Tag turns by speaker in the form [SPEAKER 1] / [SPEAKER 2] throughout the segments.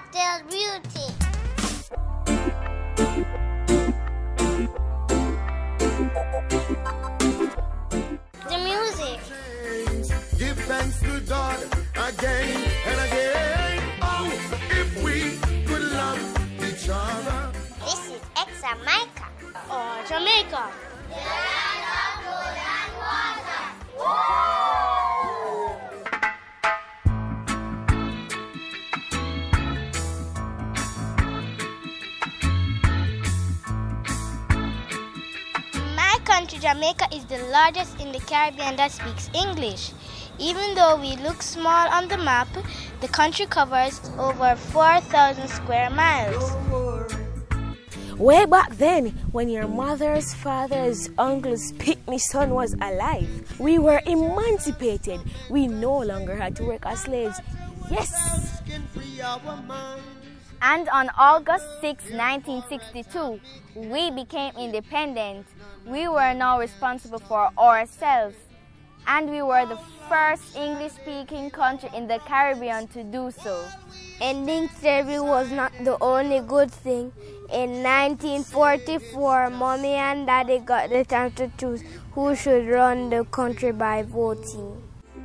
[SPEAKER 1] cocktail beauty. The music.
[SPEAKER 2] Give thanks to God again and again. Oh, if we could love each other.
[SPEAKER 1] This is ex-Jamaica.
[SPEAKER 3] Or Jamaica.
[SPEAKER 1] The land of food and water.
[SPEAKER 3] My country, Jamaica, is the largest in the Caribbean that speaks English. Even though we look small on the map, the country covers over 4,000 square miles.
[SPEAKER 4] Way back then, when your mother's, father's, uncle's pygmy son was alive, we were emancipated. We no longer had to work as slaves. Yes!
[SPEAKER 5] And on August 6, 1962, we became independent. We were now responsible for ourselves. And we were the first English-speaking country in the Caribbean to do so.
[SPEAKER 3] Ending slavery was not the only good thing. In 1944, Mommy and Daddy got the chance to choose who should run the country by voting.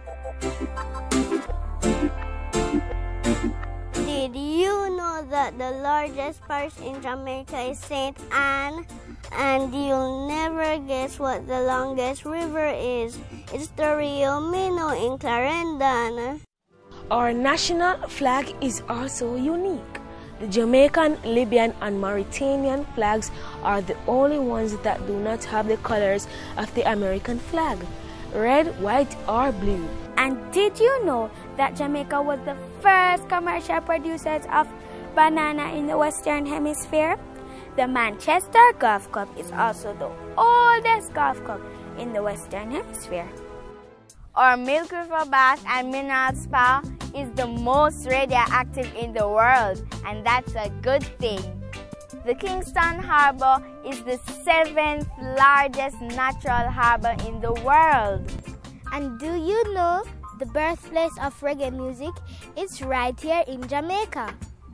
[SPEAKER 1] Did you know that the largest parish in Jamaica is St. Anne? And you'll never guess what the longest river is. It's the Rio Minho in Clarendon.
[SPEAKER 4] Our national flag is also unique. The Jamaican, Libyan, and Mauritanian flags are the only ones that do not have the colors of the American flag: red, white, or blue.
[SPEAKER 3] And did you know that Jamaica was the first commercial producers of banana in the Western Hemisphere? The Manchester Golf Club is also the oldest golf club in the Western Hemisphere.
[SPEAKER 5] Our Milk River Bath and Mineral Spa is the most radioactive in the world, and that's a good thing. The Kingston Harbor is the 7th largest natural harbor in the world.
[SPEAKER 3] And do you know the birthplace of reggae music is right here in Jamaica?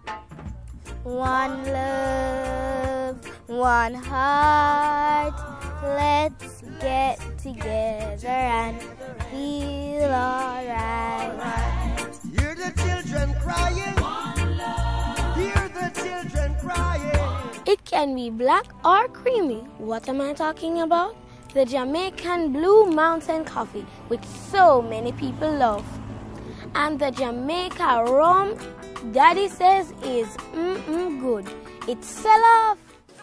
[SPEAKER 3] One love, one heart, let's get together and feel alright.
[SPEAKER 2] Hear the children crying. Hear the children crying.
[SPEAKER 3] It can be black or creamy. What am I talking about? The Jamaican Blue Mountain Coffee, which so many people love. And the Jamaica rum, Daddy says is good. It's sell off.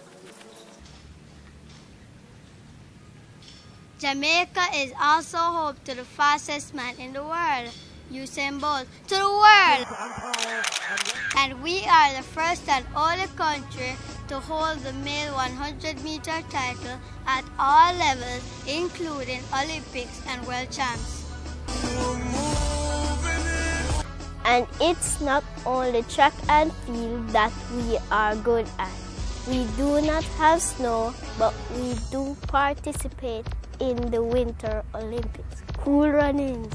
[SPEAKER 3] Jamaica is also home to the fastest man in the world, Usain Bolt, to the world. And we are the first and only country to hold the male 100-meter title at all levels, including Olympics and World Champs.
[SPEAKER 1] And it's not only track and field that we are good at. We do not have snow, but we do participate in the Winter Olympics. Cool runnings.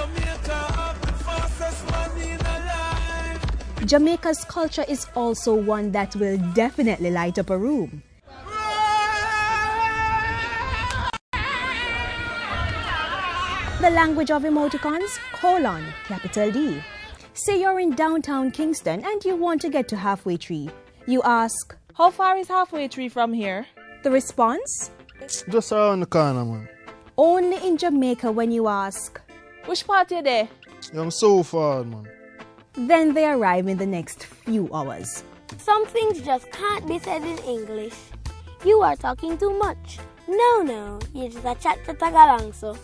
[SPEAKER 6] Jamaica's culture is also one that will definitely light up a room. The language of emoticons, capital D. Say you're in downtown Kingston and you want to get to Halfway Tree. You ask,
[SPEAKER 7] how far is Halfway Tree from here?
[SPEAKER 6] The response?
[SPEAKER 8] Just around the corner, man.
[SPEAKER 6] Only in Jamaica when you ask,
[SPEAKER 7] which part you there?
[SPEAKER 8] I'm so far, man.
[SPEAKER 6] Then they arrive in the next few hours.
[SPEAKER 3] Some things just can't be said in English. You are talking too much. No, you just a chat to tag along, so.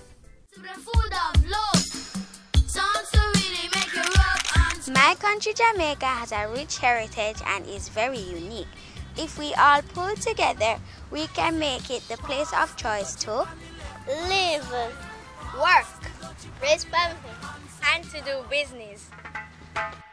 [SPEAKER 9] My country, Jamaica, has a rich heritage and is very unique. If we all pull together, we can make it the place of choice to
[SPEAKER 3] live, work, raise family, and to do business.